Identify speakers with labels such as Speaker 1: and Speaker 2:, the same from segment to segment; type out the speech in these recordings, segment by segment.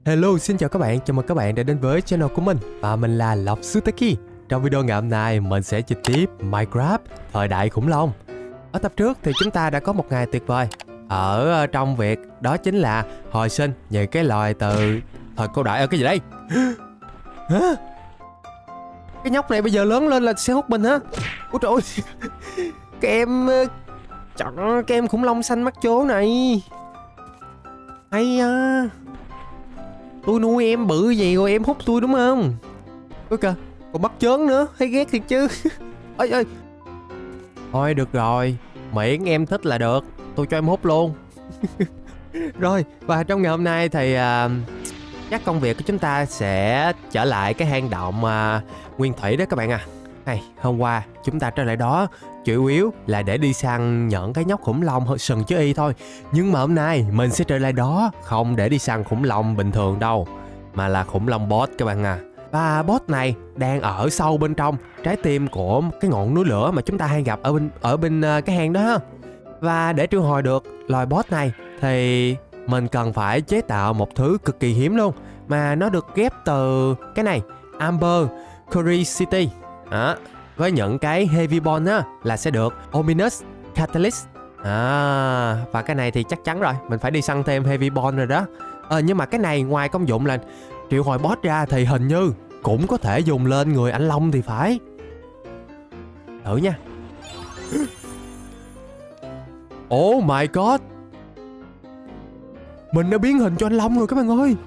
Speaker 1: Hello, xin chào các bạn, chào mừng các bạn đã đến với channel của mình. Và mình là Lộc Suteki. Trong video ngày hôm nay, mình sẽ trực tiếp Minecraft thời đại khủng long. Ở tập trước thì chúng ta đã có một ngày tuyệt vời ở trong việc đó chính là hồi sinh những cái loài từ thời cổ đại. Ở cái gì đây? Hả? Cái nhóc này bây giờ lớn lên là sẽ hút mình hả? Ôi trời ơi. Chọn cái em khủng long xanh mắt chố này. Hay à. Tôi nuôi em bự gì rồi em hút tôi đúng không? Ôi kìa, còn bắt chớn nữa, thấy ghét thiệt chứ. Ơi ơi. Thôi được rồi, miễn em thích là được, tôi cho em hút luôn. Rồi, và trong ngày hôm nay thì chắc công việc của chúng ta sẽ trở lại cái hang động nguyên thủy đó các bạn à. Hôm qua chúng ta trở lại đó chủ yếu là để đi săn những cái nhóc khủng long sừng chứ y thôi. Nhưng mà hôm nay mình sẽ trở lại đó không để đi săn khủng long bình thường đâu, mà là khủng long boss các bạn à. Và boss này đang ở sâu bên trong trái tim của cái ngọn núi lửa mà chúng ta hay gặp ở bên cái hang đó. Và để triệu hồi được loài boss này thì mình cần phải chế tạo một thứ cực kỳ hiếm luôn, mà nó được ghép từ cái này, Amber Curiosity đó. Với những cái Heavy Bond á là sẽ được Ominous Catalyst. Và cái này thì chắc chắn rồi, mình phải đi săn thêm Heavy Bond rồi đó. Nhưng mà cái này ngoài công dụng là triệu hồi boss ra thì hình như cũng có thể dùng lên người anh Long thì phải. Thử nha. Oh my god, mình đã biến hình cho anh Long rồi các bạn ơi.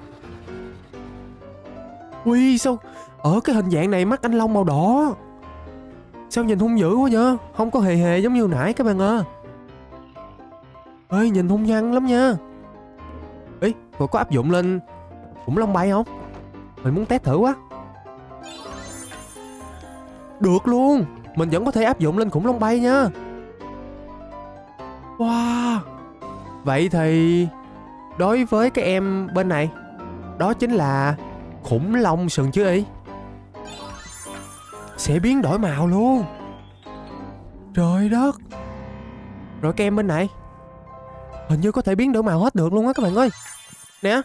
Speaker 1: Ui sao ở cái hình dạng này mắt anh Long màu đỏ, sao nhìn hung dữ quá nhá. Không có hề hề giống như hồi nãy các bạn à. Ê nhìn hung hăng lắm nha. Ý rồi có áp dụng lên khủng long bay không? Mình muốn test thử quá. Được luôn, mình vẫn có thể áp dụng lên khủng long bay nha. Wow. Vậy thì đối với cái em bên này, đó chính là khủng long sừng chứ y, sẽ biến đổi màu luôn. Trời đất. Rồi cái em bên này hình như có thể biến đổi màu hết được luôn á các bạn ơi. Nè.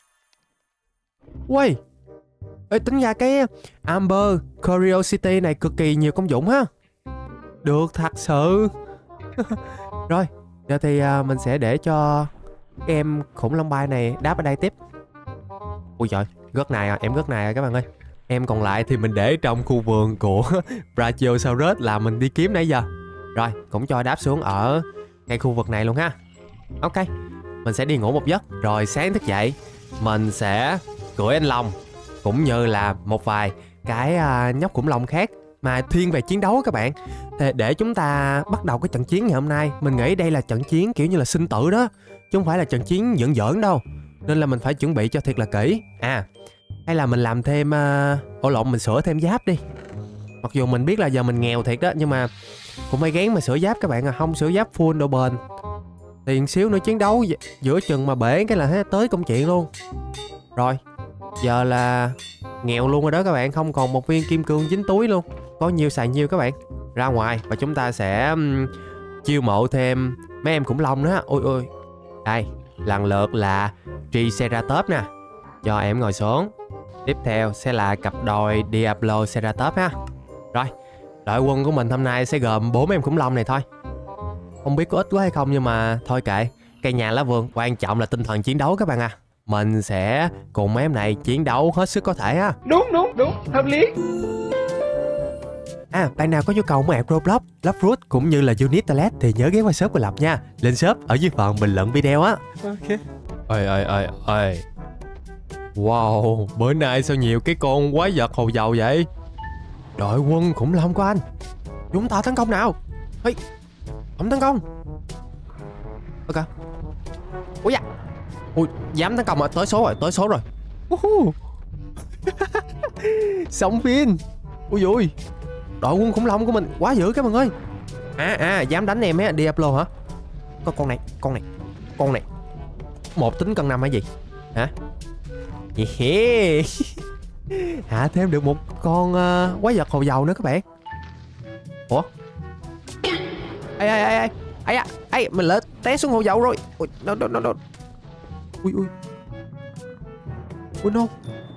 Speaker 1: Uầy. Ê, tính ra cái Amber Curiosity này cực kỳ nhiều công dụng ha. Được thật sự. Rồi, giờ thì mình sẽ để cho cái em khủng long bay này đáp ở đây tiếp. Ui trời, gớt này à, em gớt này à các bạn ơi. Em còn lại thì mình để trong khu vườn của Brachiosaurus là mình đi kiếm nãy giờ. Rồi, cũng cho đáp xuống ở ngay khu vực này luôn ha. Ok, mình sẽ đi ngủ một giấc. Rồi sáng thức dậy mình sẽ cưỡi anh Long, cũng như là một vài cái nhóc khủng long khác mà thiên về chiến đấu các bạn. Thì để chúng ta bắt đầu cái trận chiến ngày hôm nay, mình nghĩ đây là trận chiến kiểu như là sinh tử đó, chứ không phải là trận chiến giỡn giỡn đâu. Nên là mình phải chuẩn bị cho thiệt là kỹ. Hay là mình làm thêm mình sửa thêm giáp đi. Mặc dù mình biết là giờ mình nghèo thiệt đó, nhưng mà cũng phải gán mà sửa giáp các bạn à. Không sửa giáp full độ bền tiền xíu nữa chiến đấu giữa chừng mà bể cái là tới công chuyện luôn. Rồi giờ là nghèo luôn rồi đó các bạn, không còn một viên kim cương dính túi luôn. Có nhiêu xài nhiêu các bạn. Ra ngoài và chúng ta sẽ chiêu mộ thêm mấy em khủng long nữa. Ôi ôi. Đây, lần lượt là Triceratops nè, cho em ngồi xuống. Tiếp theo sẽ là cặp đôi Diabloceratops ha. Rồi, đội quân của mình hôm nay sẽ gồm 4 em khủng long này thôi. Không biết có ít quá hay không, nhưng mà thôi kệ. Cây nhà lá vườn, quan trọng là tinh thần chiến đấu các bạn à. Mình sẽ cùng mấy em này chiến đấu hết sức có thể ha.
Speaker 2: Đúng, hợp lý.
Speaker 1: Bạn nào có nhu cầu mua app Roblox, Loveroot cũng như là Unit Toilet thì nhớ ghé qua shop của Lộc nha. Lên shop ở dưới phần bình luận video á. Ok. Ơi. Wow, bữa nay sao nhiều cái con quái vật hồ dầu vậy? Đội quân khủng long của anh, chúng ta tấn công nào. Hey, không tấn công. Ok. Ui da. Ui, dám tấn công à? Tới số rồi. Xong phim. Ui dồi, đội quân khủng long của mình quá dữ các bạn ơi. Dám đánh em á, Diablo hả? Có con này một tính cân 5 hay gì hả? Hạ thêm được một con quái vật hồ dầu nữa các bạn. Ủa? Ây, mình lỡ té xuống hồ dầu rồi. Ui, no. Ui. Ui no.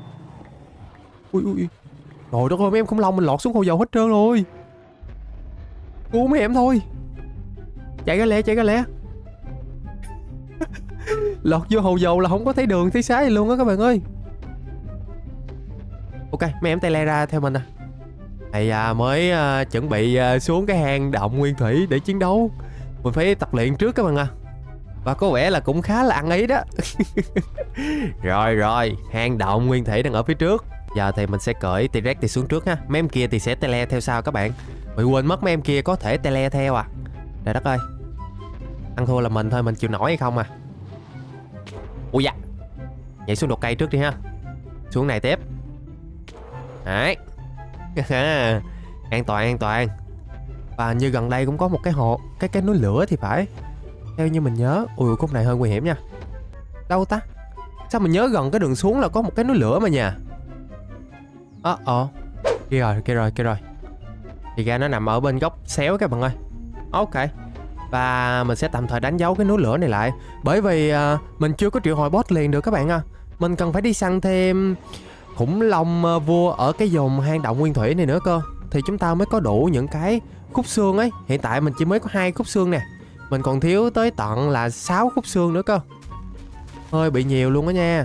Speaker 1: Ui. Trời đất ơi, mấy em khủng long mình lọt xuống hồ dầu hết trơn rồi. Cứu mấy em thôi. Chạy ra lẹ. Lọt vô hồ dầu là không có thấy đường thấy xá gì luôn á các bạn ơi. Ok, mấy em tay le ra theo mình nè. Thầy mới chuẩn bị xuống cái hang động nguyên thủy để chiến đấu. Mình phải tập luyện trước các bạn à. Và có vẻ là cũng khá là ăn ý đó. Rồi, hang động nguyên thủy đang ở phía trước. Giờ thì mình sẽ cởi T-Rex thì xuống trước ha. Mấy em kia thì sẽ tele theo sau các bạn. Bị quên mất mấy em kia có thể tele theo à. Trời đất ơi. Ăn thua là mình thôi, mình chịu nổi hay không à. Ui da. Nhảy xuống đột cây trước đi ha. Xuống này tiếp. Đấy. An toàn. Và như gần đây cũng có một cái hồ, cái núi lửa thì phải. Theo như mình nhớ. Ui, khúc này hơi nguy hiểm nha. Đâu ta? Sao mình nhớ gần cái đường xuống là có một cái núi lửa mà nha. Kia rồi. Thì ra nó nằm ở bên góc xéo các bạn ơi. Ok. Và mình sẽ tạm thời đánh dấu cái núi lửa này lại. Bởi vì mình chưa có triệu hồi boss liền được các bạn à. Mình cần phải đi săn thêm khủng long vua ở cái vùng hang động nguyên thủy này nữa cơ. Thì chúng ta mới có đủ những cái khúc xương ấy. Hiện tại mình chỉ mới có 2 khúc xương nè. Mình còn thiếu tới tận là 6 khúc xương nữa cơ. Hơi bị nhiều luôn đó nha.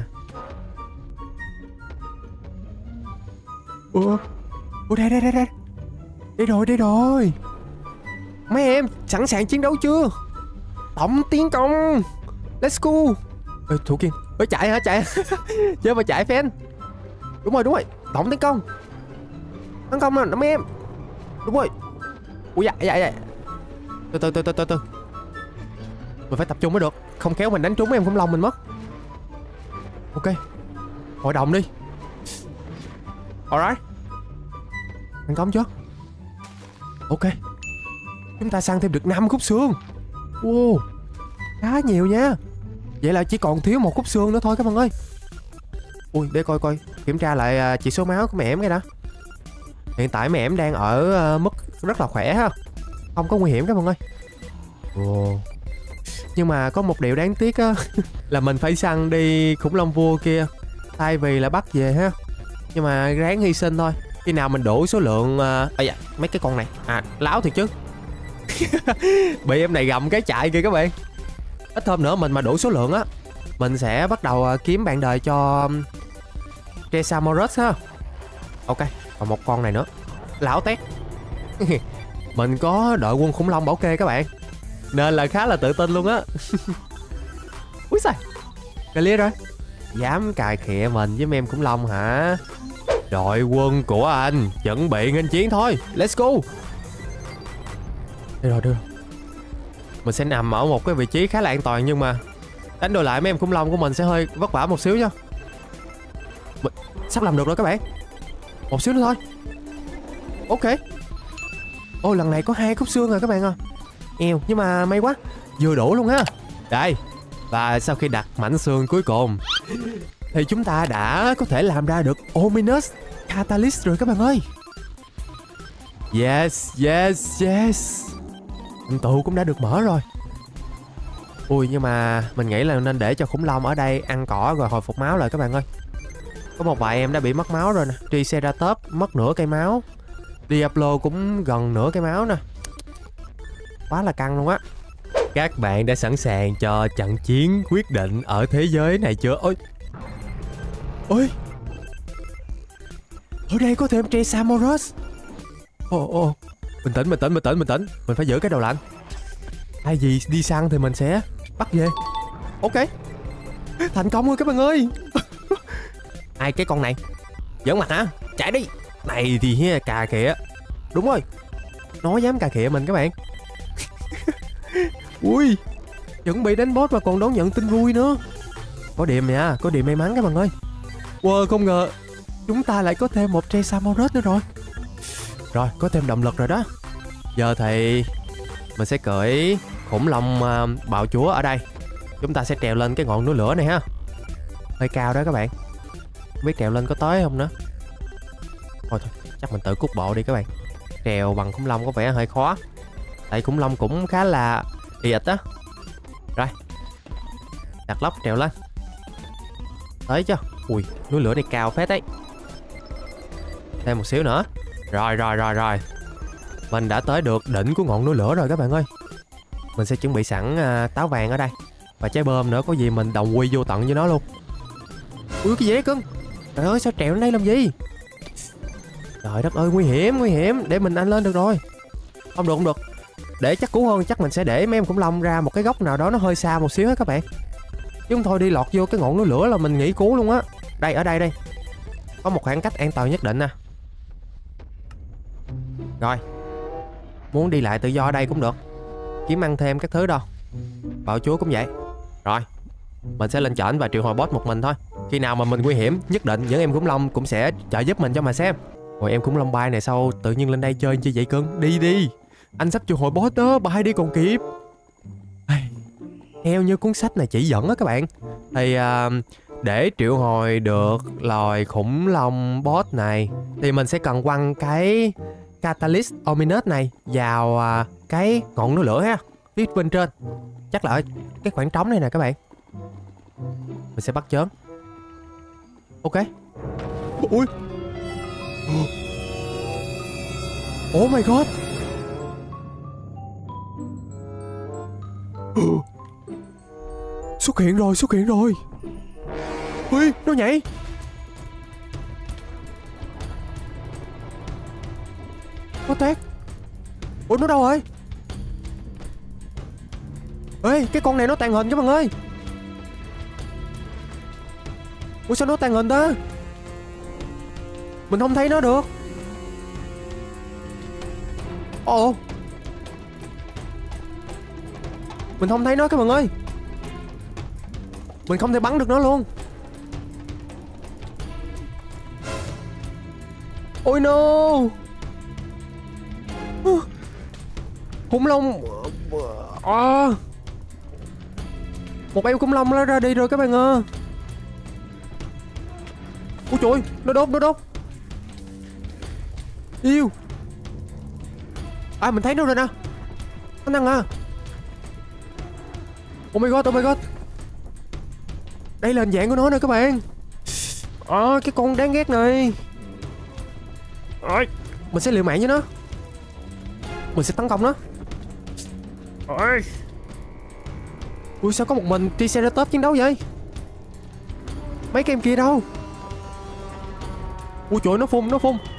Speaker 1: Ủa đây. Đây rồi. Mấy em sẵn sàng chiến đấu chưa? Tổng tiến công. Let's go. Ê, Thủ Kiên. Ê, chạy hả? Chơi mà chạy fan. Đúng rồi. Tổng tiến công. Tấn công đó mấy em. Đúng rồi. Ui dạ. Từ. Mình phải tập trung mới được. Không khéo mình đánh trúng mấy em khủng long mình mất. Ok. Hội đồng đi. Alright. Thành công chưa? Ok. Chúng ta săn thêm được 5 khúc xương. Wow, khá nhiều nha. Vậy là chỉ còn thiếu 1 khúc xương nữa thôi các bạn ơi. Ui, để coi kiểm tra lại chỉ số máu của mẹ em cái đã. Hiện tại mẹ em đang ở mức rất là khỏe ha. Không có nguy hiểm các bạn ơi. Wow. Nhưng mà có một điều đáng tiếc á. Là mình phải săn đi khủng long vua kia thay vì là bắt về ha. Nhưng mà ráng hy sinh thôi. Khi nào mình đủ số lượng dạ, mấy cái con này. Láo thiệt chứ. Bị em này gầm cái chạy kìa các bạn. Ít hôm nữa mình mà đủ số lượng á, mình sẽ bắt đầu kiếm bạn đời cho Tresaurus ha. Ok, còn một con này nữa. Lão tét. Mình có đội quân khủng long bảo kê các bạn, nên là khá là tự tin luôn á. Úi xài, clear rồi. Dám cài khịa mình với mấy em khủng long hả? Đội quân của anh chuẩn bị nghênh chiến thôi. Let's go. Đây rồi. Mình sẽ nằm ở một cái vị trí khá là an toàn, nhưng mà đánh đổi lại mấy em khủng long của mình sẽ hơi vất vả một xíu nha. Sắp làm được rồi các bạn. Một xíu nữa thôi. Ok. Ôi, lần này có 2 khúc xương rồi các bạn à. Eo, nhưng mà may quá, vừa đủ luôn ha. Đây. Và sau khi đặt mảnh xương cuối cùng thì chúng ta đã có thể làm ra được Ominous Catalyst rồi các bạn ơi. Yes. Thành tựu cũng đã được mở rồi. Ui, nhưng mà mình nghĩ là nên để cho khủng long ở đây ăn cỏ rồi hồi phục máu lại các bạn ơi. Có một vài em đã bị mất máu rồi nè. Triceratops mất nửa cây máu. Diablo cũng gần nửa cây máu nè. Quá là căng luôn á. Các bạn đã sẵn sàng cho trận chiến quyết định ở thế giới này chưa? Ôi, ở đây có thêm Tresaurus. Bình tĩnh. Mình phải giữ cái đầu lạnh. Hay gì đi săn thì mình sẽ bắt về. Ok. Thành công rồi các bạn ơi. Ai cái con này giỡn mặt hả? Chạy đi. Này thì cà khịa. Đúng rồi, nó dám cà khịa mình các bạn. Ui, chuẩn bị đánh boss mà còn đón nhận tin vui nữa. Có điểm nha, có điểm may mắn các bạn ơi. Wow, không ngờ chúng ta lại có thêm một Tresaurus nữa rồi. Rồi, có thêm động lực rồi đó. Giờ thì mình sẽ cởi khủng long bạo chúa ở đây. Chúng ta sẽ trèo lên cái ngọn núi lửa này ha. Hơi cao đó các bạn. Không biết trèo lên có tới không nữa. Thôi, chắc mình tự cút bộ đi các bạn. Trèo bằng khủng long có vẻ hơi khó. Tại khủng long cũng khá là ịt á. Rồi, đặt lóc trèo lên. Tới chưa? Ui, núi lửa này cao phết đấy. Thêm một xíu nữa. Rồi. Mình đã tới được đỉnh của ngọn núi lửa rồi các bạn ơi. Mình sẽ chuẩn bị sẵn táo vàng ở đây. Và trái bơm nữa, có gì mình đồng quy vô tận với nó luôn. Ui, cái gì đấy cưng? Trời ơi, sao trèo lên đây làm gì? Trời đất ơi, nguy hiểm. Để mình anh lên được rồi. Không được. Để chắc cú hơn, chắc mình sẽ để mấy em khủng long ra một cái góc nào đó nó hơi xa một xíu hết các bạn. Chứ không thôi đi lọt vô cái ngọn núi lửa là mình nghỉ cứu luôn á. Đây, ở đây. Có một khoảng cách an toàn nhất định nè. Rồi. Muốn đi lại tự do ở đây cũng được. Kiếm ăn thêm các thứ đâu. Bạo chúa cũng vậy. Rồi. Mình sẽ lên trển và triệu hồi boss một mình thôi. Khi nào mà mình nguy hiểm, nhất định những em khủng long cũng sẽ trợ giúp mình cho mà xem. Rồi em khủng long bay này sao tự nhiên lên đây chơi chi vậy cưng? Đi. Anh sắp triệu hồi boss đó, bay đi còn kịp. Theo như cuốn sách này chỉ dẫn á các bạn, thì để triệu hồi được loài khủng long boss này thì mình sẽ cần quăng cái Catalyst Ominous này vào cái ngọn núi lửa ha, phía bên trên. Chắc là ở cái khoảng trống này nè các bạn. Mình sẽ bắt chớn. Ok. Ui. Oh my god. Xuất hiện rồi. Ui, nó nhảy. Nó tét. Ủa, nó đâu rồi? Ê, cái con này nó tàng hình các bạn ơi. Ủa sao nó tàng hình ta? Mình không thấy nó được. Ồ. Mình không thấy nó các bạn ơi. Mình không thể bắn được nó luôn. Ôi no. Khủng long. Một em khủng long nó ra đi rồi các bạn ơi. Ôi trời, nó đốt. Yêu. Mình thấy nó rồi nè. Nó năng à. Oh my god. Đây là hình dạng của nó nè các bạn. Cái con đáng ghét này. Mình sẽ liều mạng với nó. Mình sẽ tấn công nó. Ui, sao có một mình Triceratops chiến đấu vậy? Mấy cái em kia đâu? Ui trời, nó phun.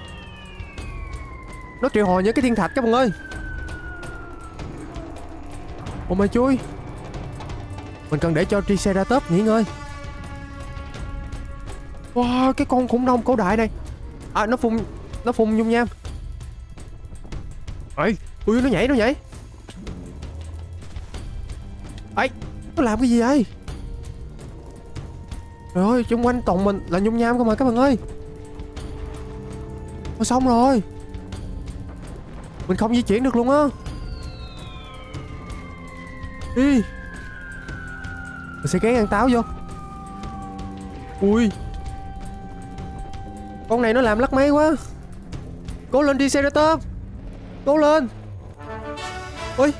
Speaker 1: Nó triệu hồi những cái thiên thạch các bạn ơi. Ôi mày chui. Mình cần để cho Triceratops nghỉ ngơi. Wow, cái con khủng long cổ đại này. Nó phun dung nham. Ui, nó nhảy. Nó làm cái gì vậy? Trời ơi, xung quanh toàn mình là nhung nham không mà các bạn ơi. Xong rồi. Mình không di chuyển được luôn á. Đi. Mình sẽ gán ăn táo vô. Ui. Con này nó làm lắc máy quá. Cố lên đi Triceratops. Cố lên. Ui.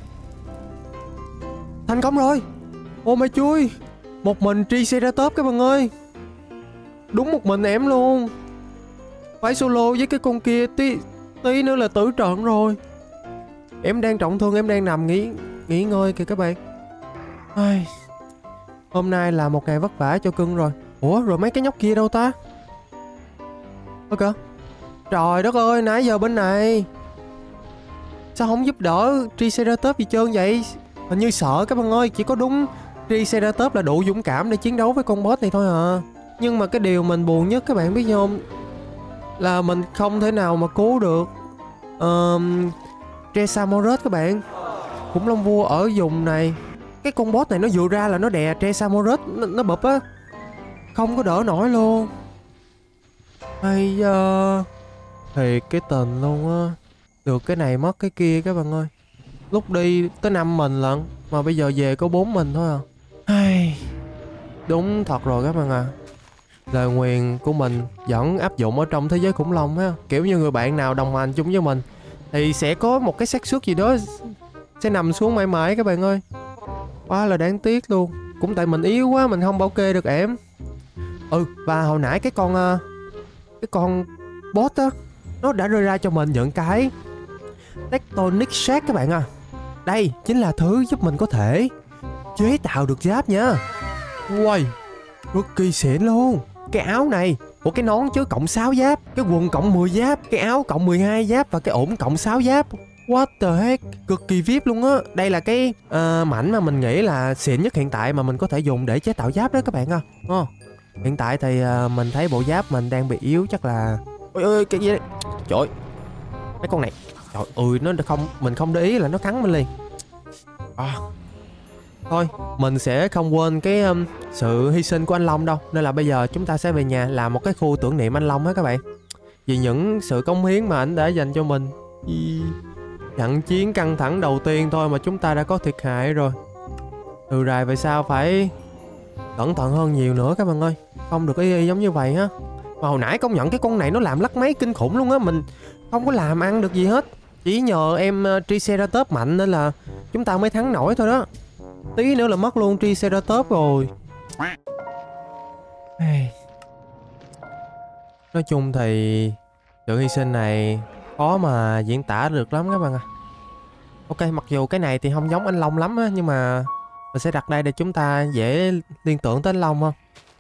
Speaker 1: Thành công rồi. Ô mày chui. Một mình Triceratops các bạn ơi. Đúng một mình em luôn. Phải solo với cái con kia tí nữa là tử trận rồi. Em đang trọng thương, em đang nằm nghỉ ngơi kìa các bạn. Hôm nay là một ngày vất vả cho cưng rồi. Ủa rồi mấy cái nhóc kia đâu ta? Ok. Trời đất ơi, nãy giờ bên này sao không giúp đỡ Triceratops gì trơn vậy? Hình như sợ các bạn ơi. Chỉ có đúng Triceratops là đủ dũng cảm để chiến đấu với con boss này thôi à. Nhưng mà cái điều mình buồn nhất các bạn biết không, là mình không thể nào mà cứu được Tresamoros các bạn. Khủng long vua ở vùng này. Cái con boss này nó vừa ra là nó đè Tresamoros, nó bụp á. Không có đỡ nổi luôn. Hay giờ thì cái tình luôn á. Được cái này mất cái kia các bạn ơi. Lúc đi tới 5 mình lận, mà bây giờ về có 4 mình thôi à. Đúng thật rồi các bạn à. Lời nguyền của mình vẫn áp dụng ở trong thế giới khủng long á. Kiểu như người bạn nào đồng hành chung với mình thì sẽ có một cái xác suất gì đó sẽ nằm xuống mãi mãi các bạn ơi. Quá là đáng tiếc luôn. Cũng tại mình yếu quá, mình không bảo kê được em. Và hồi nãy cái con boss á, nó đã rơi ra cho mình những cái Tectonic Shard các bạn à. Đây chính là thứ giúp mình có thể chế tạo được giáp nha. Wow, cực kỳ xịn luôn. Cái áo này, cái nón chứ cộng 6 giáp, cái quần cộng 10 giáp, cái áo cộng 12 giáp và cái ủng cộng 6 giáp. What the heck, cực kỳ VIP luôn á. Đây là cái mảnh mà mình nghĩ là xịn nhất hiện tại mà mình có thể dùng để chế tạo giáp đó các bạn à. Hiện tại thì mình thấy bộ giáp mình đang bị yếu, chắc là... Ôi cái gì đấy? Trời ơi, mấy con này. Trời ơi, mình không để ý là nó cắn mình liền. Thôi, mình sẽ không quên cái sự hy sinh của anh Long đâu. Nên là bây giờ chúng ta sẽ về nhà làm một cái khu tưởng niệm anh Long á các bạn. Vì những sự cống hiến mà anh đã dành cho mình. Trận chiến căng thẳng đầu tiên thôi mà chúng ta đã có thiệt hại rồi. Từ rày về sau phải cẩn thận hơn nhiều nữa các bạn ơi. Không được y giống như vậy ha. Mà hồi nãy công nhận cái con này nó làm lắc máy kinh khủng luôn á. Mình không có làm ăn được gì hết. Chỉ nhờ em Triceratops mạnh nên là chúng ta mới thắng nổi thôi đó. Tí nữa là mất luôn Triceratops rồi. Nói chung thì sự hy sinh này khó mà diễn tả được lắm các bạn ạ. Ok, mặc dù cái này thì không giống anh Long lắm á, nhưng mà mình sẽ đặt đây để chúng ta dễ liên tưởng tới anh Long không.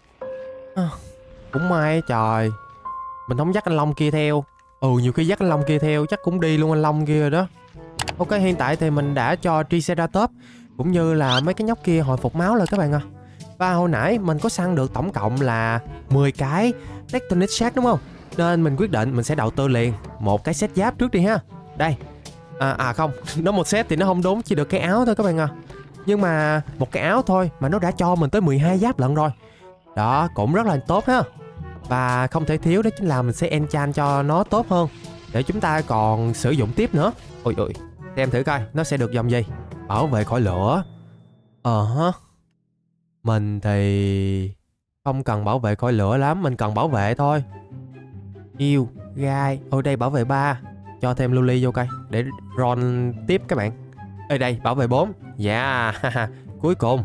Speaker 1: Cũng may trời, mình không dắt anh Long kia theo. Nhiều khi dắt anh Long kia theo chắc cũng đi luôn anh Long kia rồi đó. Ok, hiện tại thì mình đã cho Triceratops cũng như là mấy cái nhóc kia hồi phục máu rồi các bạn ạ. Và hồi nãy mình có săn được tổng cộng là 10 cái Tectonic Shard đúng không? Nên mình quyết định mình sẽ đầu tư liền một cái set giáp trước đi ha. Đây. Không, nó một set thì nó không đúng, chỉ được cái áo thôi các bạn à. Nhưng mà một cái áo thôi mà nó đã cho mình tới 12 giáp lận rồi. Đó, cũng rất là tốt ha. Và không thể thiếu đó chính là mình sẽ enchant cho nó tốt hơn để chúng ta còn sử dụng tiếp nữa. Ôi, xem thử coi nó sẽ được dòng gì. Bảo vệ khỏi lửa. Mình thì không cần bảo vệ khỏi lửa lắm, mình cần bảo vệ thôi. Yêu, gai, đây bảo vệ 3. Cho thêm Luli vô coi để roll tiếp các bạn. Đây bảo vệ 4. Dạ, cuối cùng.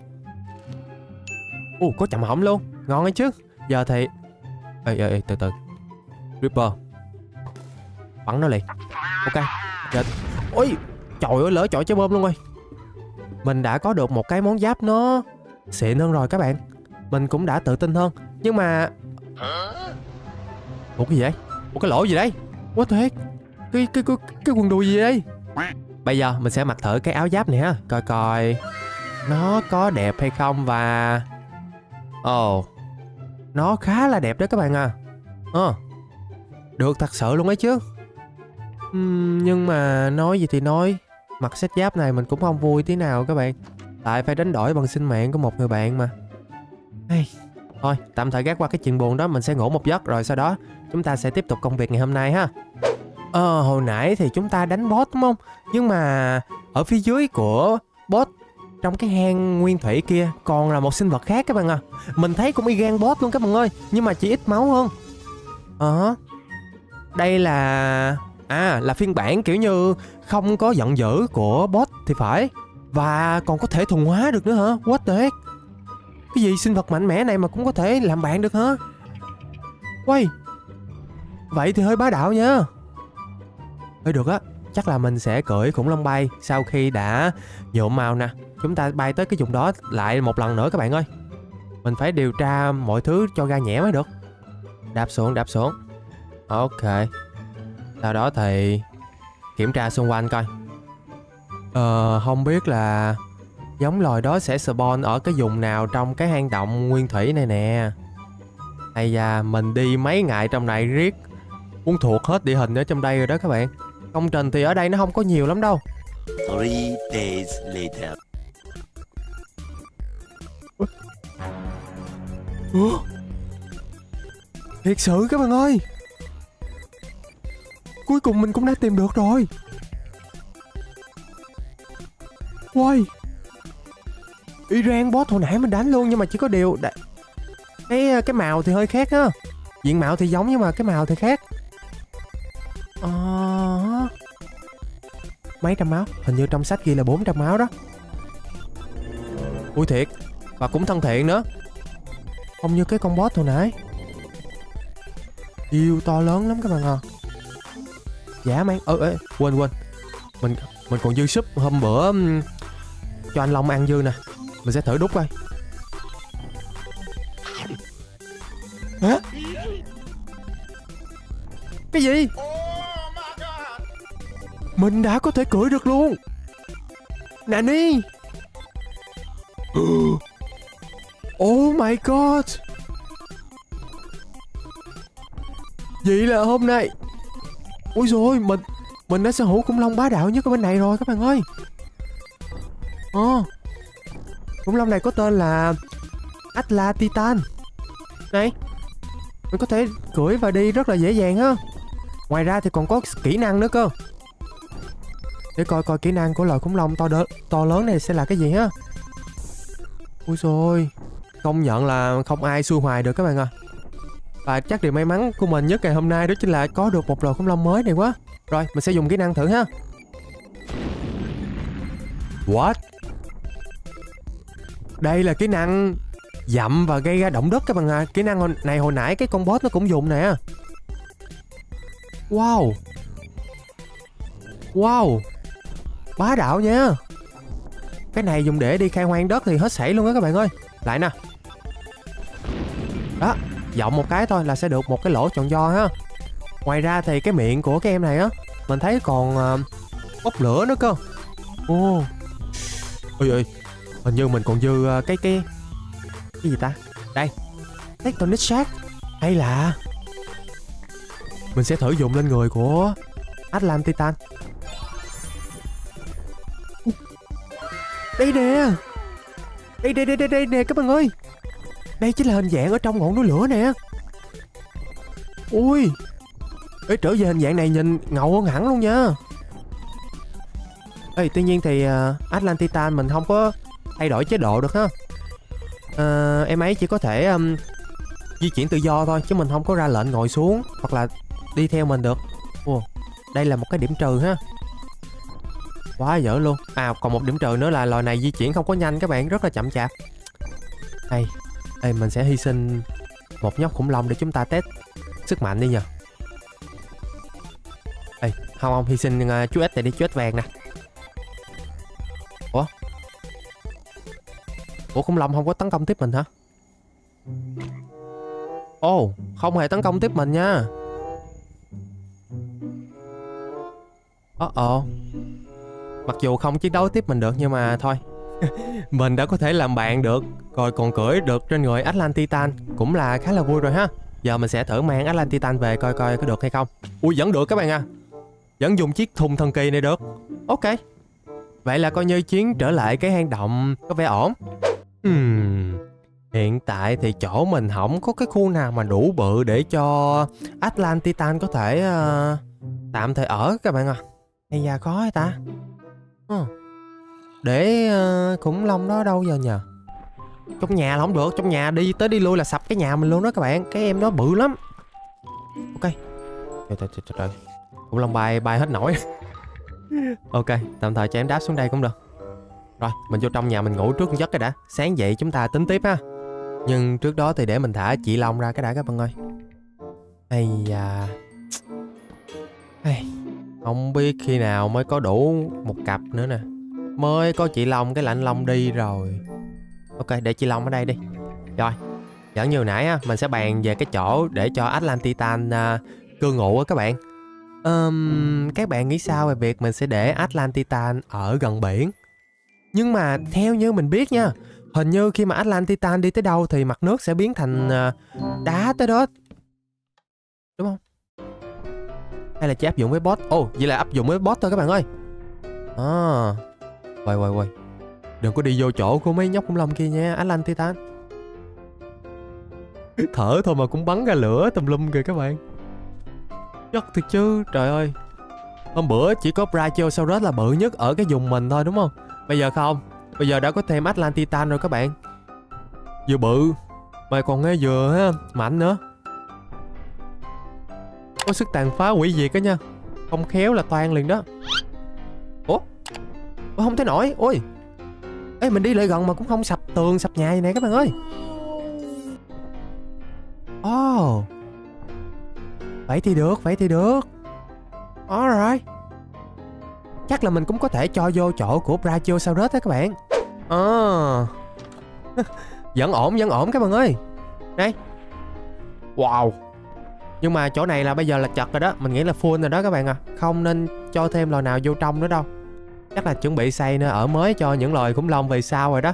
Speaker 1: Có chậm hỏng luôn, ngon ấy chứ. Giờ thì từ từ. Ripper bắn nó liền. Ok. Giờ... Ôi trời ơi, lỡ chọi trái bom luôn rồi. Mình đã có được một cái món giáp nó xịn hơn rồi các bạn. Mình cũng đã tự tin hơn. Nhưng mà cái gì vậy? Cái lỗ gì đấy? What the heck? Cái quần đùi gì đây? Bây giờ mình sẽ mặc thử cái áo giáp này ha. Coi nó có đẹp hay không. Và nó khá là đẹp đó các bạn à. Được thật sự luôn ấy chứ. Nhưng mà nói gì thì nói, mặc set giáp này mình cũng không vui tí nào các bạn. Tại phải đánh đổi bằng sinh mạng của một người bạn mà. Thôi tạm thời gác qua cái chuyện buồn đó. Mình sẽ ngủ một giấc rồi sau đó chúng ta sẽ tiếp tục công việc ngày hôm nay ha. Hồi nãy thì chúng ta đánh boss đúng không? Nhưng mà ở phía dưới của boss, trong cái hang nguyên thủy kia còn là một sinh vật khác các bạn à. Mình thấy cũng y gan boss luôn các bạn ơi, nhưng mà chỉ ít máu hơn. Đây là là phiên bản kiểu như không có giận dữ của boss thì phải. Và còn có thể thuần hóa được nữa hả? What the heck? Cái gì sinh vật mạnh mẽ này mà cũng có thể làm bạn được hả? Vậy thì hơi bá đạo nha. Được á, chắc là mình sẽ cưỡi khủng long bay sau khi đã nhuộm màu nè. Chúng ta bay tới cái vùng đó lại một lần nữa các bạn ơi. Mình phải điều tra mọi thứ cho ga nhẹ mới được. Đạp xuống. Ok. Sau đó thì kiểm tra xung quanh coi. Không biết là giống loài đó sẽ spawn ở cái vùng nào trong cái hang động nguyên thủy này nè. Hay da, mình đi mấy ngày trong này riết muốn thuộc hết địa hình ở trong đây rồi đó các bạn. Công trình thì ở đây nó không có nhiều lắm đâu.
Speaker 2: 3 days later.
Speaker 1: Thiệt sự các bạn ơi, cuối cùng mình cũng đã tìm được rồi. Iran boss hồi nãy mình đánh luôn, nhưng mà chỉ có điều cái màu thì hơi khác á. Diện mạo thì giống nhưng mà cái màu thì khác. Mấy trăm máu, hình như trong sách ghi là 400 máu đó. Ui thiệt, và cũng thân thiện nữa. Không như cái con boss hồi nãy. Yêu to lớn lắm các bạn à. Dã man. Quên. Mình còn dư súp hôm bữa cho anh Long ăn dư nè. Mình sẽ thử đút coi. Hả? Cái gì? Mình đã có thể cưỡi được luôn. Nani? Oh my god. Vậy là hôm nay. Ôi rồi mình đã sở hữu khủng long bá đạo nhất ở bên này rồi các bạn ơi. Khủng long này có tên là Atlas Titan. Này, mình có thể cưỡi và đi rất là dễ dàng ha. Ngoài ra thì còn có kỹ năng nữa cơ. Để coi coi kỹ năng của loài khủng long to lớn này sẽ là cái gì ha. Ui rồi, công nhận là không ai xuôi hoài được các bạn à. Và chắc điều may mắn của mình nhất ngày hôm nay đó chính là có được một loài khủng long mới này quá. Rồi, mình sẽ dùng kỹ năng thử ha. What? Đây là kỹ năng dặm và gây ra động đất các bạn à. Kỹ năng này hồi nãy cái con boss nó cũng dùng nè. Wow. Wow. Bá đạo nha. Cái này dùng để đi khai hoang đất thì hết sảy luôn á các bạn ơi. Lại nè. Đó, dọng một cái thôi là sẽ được một cái lỗ tròn do ha. Ngoài ra thì cái miệng của cái em này á, mình thấy còn bốc lửa nữa cơ. Ôi ơi, hình như mình còn dư cái gì ta? Đây, Tectonic Shark. Hay là mình sẽ thử dùng lên người của Atlas Titan. Đây nè. Đây nè các bạn ơi. Đây chính là hình dạng ở trong ngọn núi lửa nè. Ui. Ê, trở về hình dạng này nhìn ngầu hơn hẳn luôn nha. Ê, tuy nhiên thì Atlas Titan mình không có thay đổi chế độ được ha. Em ấy chỉ có thể di chuyển tự do thôi, chứ mình không có ra lệnh ngồi xuống hoặc là đi theo mình được. Đây là một cái điểm trừ ha. Quá dở luôn. À, còn một điểm trừ nữa là loài này di chuyển không có nhanh các bạn, rất là chậm chạp. Đây mình sẽ hy sinh một nhóc khủng long để chúng ta test sức mạnh đi nhờ. Không, hy sinh chú ếch này đi, chú ếch vàng nè. Ủa khủng long không có tấn công tiếp mình hả? Không hề tấn công tiếp mình nha. Mặc dù không chiến đấu tiếp mình được nhưng mà thôi. Mình đã có thể làm bạn được, rồi còn cưỡi được trên người Atlas Titan, cũng là khá là vui rồi ha. Giờ mình sẽ thử mang Atlas Titan về coi coi có được hay không. Ui, vẫn được các bạn à. Vẫn dùng chiếc thùng thần kỳ này được. Ok. Vậy là coi như chuyến trở lại cái hang động có vẻ ổn. Hiện tại thì chỗ mình không có cái khu nào mà đủ bự để cho Atlas Titan có thể tạm thời ở các bạn à. Hay da khó hay ta? Để khủng long đó đâu giờ nhờ? Trong nhà là không được, trong nhà đi tới đi lui là sập cái nhà mình luôn đó các bạn. Cái em đó bự lắm. Ok. Trời. Khủng long bay hết nổi. Ok, tạm thời cho em đáp xuống đây cũng được. Rồi, mình vô trong nhà mình ngủ trước một giấc cái đã. Sáng dậy chúng ta tính tiếp ha. Nhưng trước đó thì để mình thả chị Long ra cái đã các bạn ơi. Không biết khi nào mới có đủ một cặp nữa nè. Mới có chị Long cái là anh Long đi rồi. Ok, để chị Long ở đây đi. Rồi, vẫn như hồi nãy á, mình sẽ bàn về cái chỗ để cho Atlas Titan cư ngụ á các bạn. Các bạn nghĩ sao về việc mình sẽ để Atlas Titan ở gần biển? Nhưng mà theo như mình biết nha, hình như khi mà Atlas Titan đi tới đâu thì mặt nước sẽ biến thành đá tới đó. Đúng không? Hay là chỉ áp dụng với boss? Vậy là áp dụng với boss thôi các bạn ơi. Quay. Đừng có đi vô chỗ của mấy nhóc khủng long kia nha, Atlas Titan. Thở thôi mà cũng bắn ra lửa tùm lum kìa các bạn. Chắc thiệt chứ, trời ơi. Hôm bữa chỉ có Brachiosaurus là bự nhất ở cái vùng mình thôi đúng không? Bây giờ không. Bây giờ đã có thêm Atlas Titan rồi các bạn. Vừa bự mà còn nghe vừa mạnh nữa. Có sức tàn phá hủy diệt đó nha. Không khéo là toan liền đó. Không thấy nổi. Ê, mình đi lại gần mà cũng không sập tường sập nhà vậy nè các bạn ơi. Oh, vậy thì được, vậy thì được. Alright. Chắc là mình cũng có thể cho vô chỗ của Brachiosaurus đó các bạn. Vẫn ổn các bạn ơi. Đây. Wow. Nhưng mà chỗ này là bây giờ là chật rồi đó. Mình nghĩ là full rồi đó các bạn à. Không nên cho thêm loài nào vô trong nữa đâu. Chắc là chuẩn bị xây nơi ở mới cho những loài khủng long về sau rồi đó.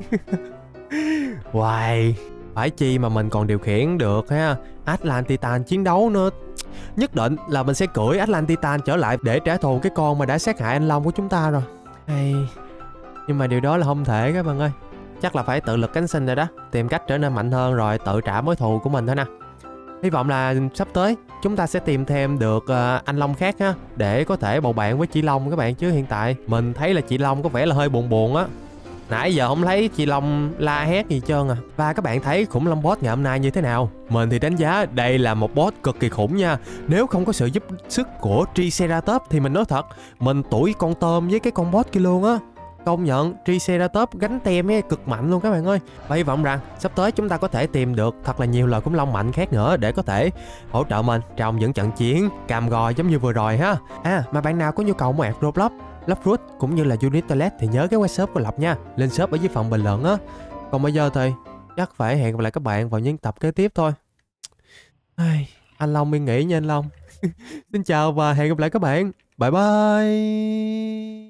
Speaker 1: Wow. Phải chi mà mình còn điều khiển được ha. Atlantitan chiến đấu nữa. Nhất định là mình sẽ cưỡi Atlantitan trở lại để trả thù cái con mà đã sát hại anh Long của chúng ta rồi. Hay... Nhưng mà điều đó là không thể các bạn ơi. Chắc là phải tự lực cánh sinh rồi đó. Tìm cách trở nên mạnh hơn rồi tự trả mối thù của mình thôi nè. Hy vọng là sắp tới chúng ta sẽ tìm thêm được anh Long khác ha, để có thể bầu bạn với chị Long các bạn. Chứ hiện tại mình thấy là chị Long có vẻ là hơi buồn buồn á. Nãy giờ không thấy chị Long la hét gì trơn à. Và các bạn thấy khủng long boss ngày hôm nay như thế nào? Mình thì đánh giá đây là một boss cực kỳ khủng nha. Nếu không có sự giúp sức của Triceratops thì mình nói thật, mình tuổi con tôm với cái con boss kia luôn á. Công nhận Triceratops gánh tem ấy cực mạnh luôn các bạn ơi. Và hy vọng rằng sắp tới chúng ta có thể tìm được thật là nhiều loài khủng long mạnh khác nữa để có thể hỗ trợ mình trong những trận chiến cam go giống như vừa rồi ha. Mà bạn nào có nhu cầu mua ạc Roblox, Loveroot cũng như là Unit Toilet thì nhớ cái webshop của Lộc nha. Lên shop ở dưới phần bình luận á. Còn bây giờ thì chắc phải hẹn gặp lại các bạn vào những tập kế tiếp thôi. Anh Long yên nghỉ nha anh Long. Xin chào và hẹn gặp lại các bạn. Bye bye.